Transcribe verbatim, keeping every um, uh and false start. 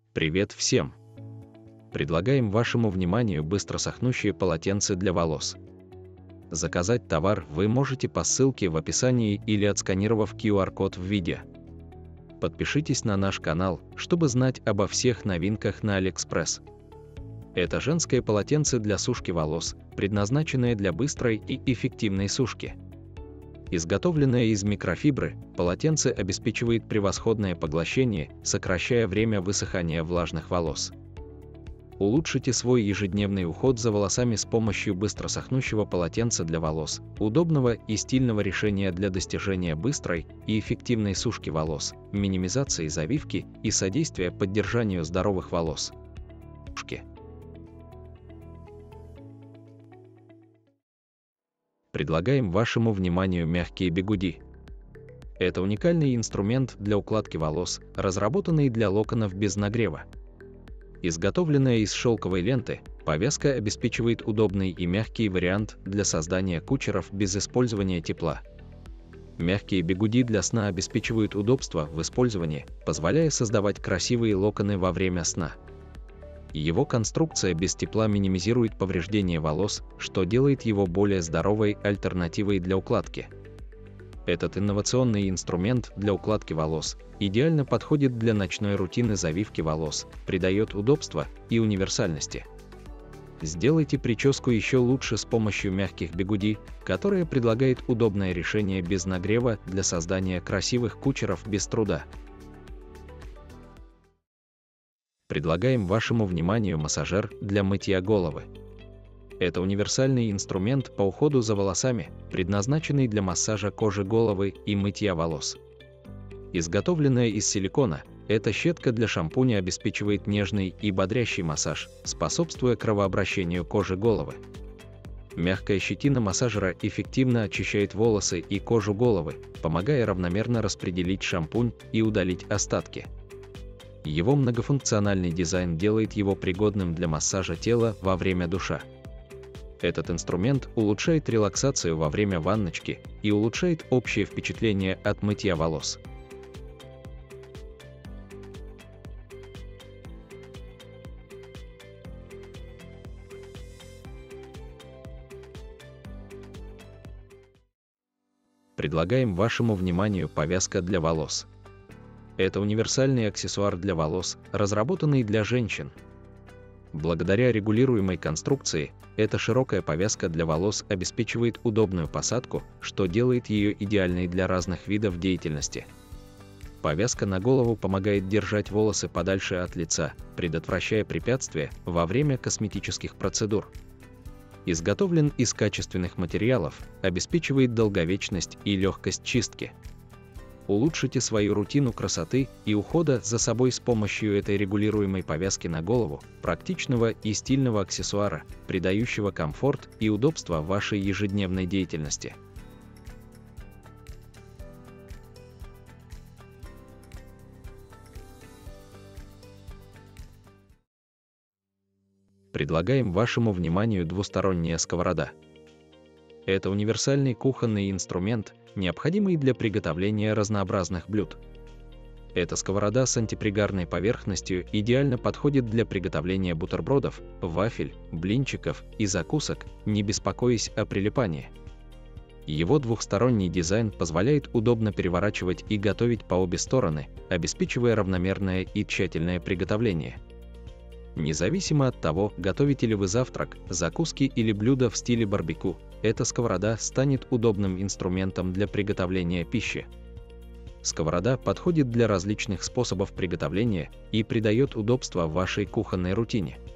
Привет всем! Предлагаем вашему вниманию быстро сохнущие полотенца для волос. Заказать товар вы можете по ссылке в описании или отсканировав ку ар код в видео. Подпишитесь на наш канал, чтобы знать обо всех новинках на AliExpress. Это женское полотенце для сушки волос, предназначенное для быстрой и эффективной сушки. Изготовленное из микрофибры, полотенце обеспечивает превосходное поглощение, сокращая время высыхания влажных волос. Улучшите свой ежедневный уход за волосами с помощью быстро сохнущего полотенца для волос, удобного и стильного решения для достижения быстрой и эффективной сушки волос, минимизации завивки и содействия поддержанию здоровых волос. Предлагаем вашему вниманию мягкие бигуди. Это уникальный инструмент для укладки волос, разработанный для локонов без нагрева. Изготовленная из шелковой ленты, повязка обеспечивает удобный и мягкий вариант для создания кучеров без использования тепла. Мягкие бигуди для сна обеспечивают удобство в использовании, позволяя создавать красивые локоны во время сна. Его конструкция без тепла минимизирует повреждение волос, что делает его более здоровой альтернативой для укладки. Этот инновационный инструмент для укладки волос идеально подходит для ночной рутины завивки волос, придает удобства и универсальности. Сделайте прическу еще лучше с помощью мягких бигуди, которое предлагает удобное решение без нагрева для создания красивых кучеров без труда. Предлагаем вашему вниманию массажер для мытья головы. Это универсальный инструмент по уходу за волосами, предназначенный для массажа кожи головы и мытья волос. Изготовленная из силикона, эта щетка для шампуня обеспечивает нежный и бодрящий массаж, способствуя кровообращению кожи головы. Мягкая щетина массажера эффективно очищает волосы и кожу головы, помогая равномерно распределить шампунь и удалить остатки. Его многофункциональный дизайн делает его пригодным для массажа тела во время душа. Этот инструмент улучшает релаксацию во время ванночки и улучшает общее впечатление от мытья волос. Предлагаем вашему вниманию повязка для волос. Это универсальный аксессуар для волос, разработанный для женщин. Благодаря регулируемой конструкции, эта широкая повязка для волос обеспечивает удобную посадку, что делает ее идеальной для разных видов деятельности. Повязка на голову помогает держать волосы подальше от лица, предотвращая препятствия во время косметических процедур. Изготовлен из качественных материалов, обеспечивает долговечность и легкость чистки. Улучшите свою рутину красоты и ухода за собой с помощью этой регулируемой повязки на голову, практичного и стильного аксессуара, придающего комфорт и удобство вашей ежедневной деятельности. Предлагаем вашему вниманию двусторонняя сковорода. Это универсальный кухонный инструмент, необходимый для приготовления разнообразных блюд. Эта сковорода с антипригарной поверхностью идеально подходит для приготовления бутербродов, вафель, блинчиков и закусок, не беспокоясь о прилипании. Его двухсторонний дизайн позволяет удобно переворачивать и готовить по обе стороны, обеспечивая равномерное и тщательное приготовление. Независимо от того, готовите ли вы завтрак, закуски или блюда в стиле барбекю, эта сковорода станет удобным инструментом для приготовления пищи. Сковорода подходит для различных способов приготовления и придает удобства вашей кухонной рутине.